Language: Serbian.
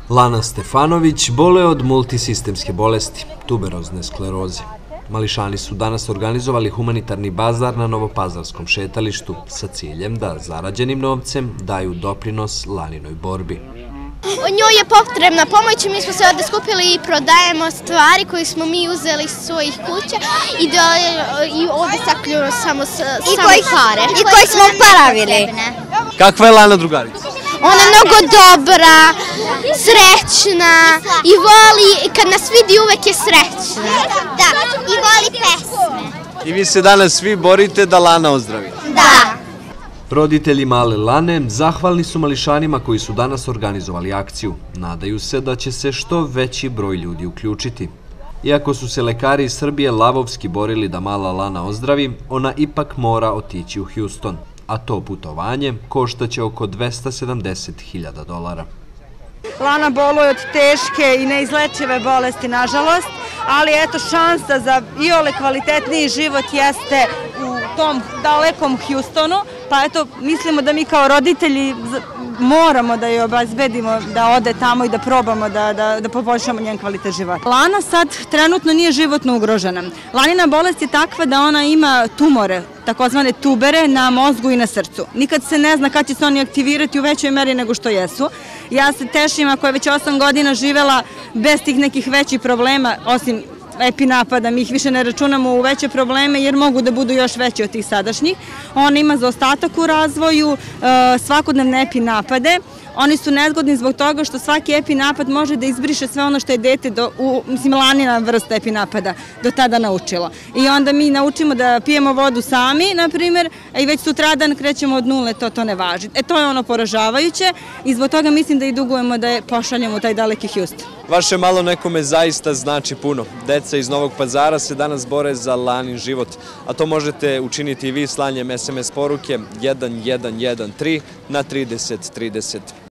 Lana Stefanović boluje od multisistemske bolesti, tuberozne skleroze. Mališani su danas organizovali humanitarni bazar na Novopazarskom šetalištu sa ciljem da zarađenim novcem daju doprinos Laninoj borbi. Njoj je potrebna pomoć i mi smo se ovdje skupili i prodajemo stvari koje smo mi uzeli iz svojih kuća i ovdje sakljujemo samo pare. I koje smo pravili. Kakva je Lana drugarica? Ona je mnogo dobra, srećna i voli, kad nas vidi uvek je srećna. Da, i voli pesme. I vi se danas svi borite da Lana ozdravi. Da. Roditelji male Lane zahvalni su Mališanima koji su danas organizovali akciju. Nadaju se da će se što veći broj ljudi uključiti. Iako su se lekari iz Srbije lavovski borili da mala Lana ozdravi, ona ipak mora otići u Houston, a to putovanje koštaće oko $270.000. Lana boluje od teške i neizlečive bolesti, nažalost, ali eto šansa za iole kvalitetniji život jeste u tom dalekom Houstonu, pa eto mislimo da mi kao roditelji moramo da joj obezbedimo da ode tamo i da probamo da poboljšamo njen kvalitet života. Lana sad trenutno nije životno ugrožena. Lanina bolest je takva da ona ima tumore, takozvane tubere na mozgu i na srcu. Nikad se ne zna kad će se oni aktivirati u većoj meri nego što jesu. Ja se tešim ako je već 8 godina živela bez tih nekih većih problema, osim epinapada, mi ih više ne računamo u veće probleme jer mogu da budu još veći od tih sadašnjih. Ona ima zaostatak u razvoju, svakodnevne epinapade. Oni su nezgodni zbog toga što svaki epinapad može da izbriše sve ono što je dete, Lanina vrsta epinapada, do tada naučilo. I onda mi naučimo da pijemo vodu sami, na primjer, i već sutradan krećemo od nule, to ne važi. To je ono poražavajuće i zbog toga mislim da i dugujemo da je pošaljemo u taj daleki Houston. Vaše malo nekome zaista znači puno. Deca iz Novog Pazara se danas bore za Lanin život, a to možete učiniti i vi slanjem SMS poruke 1113 na 3030.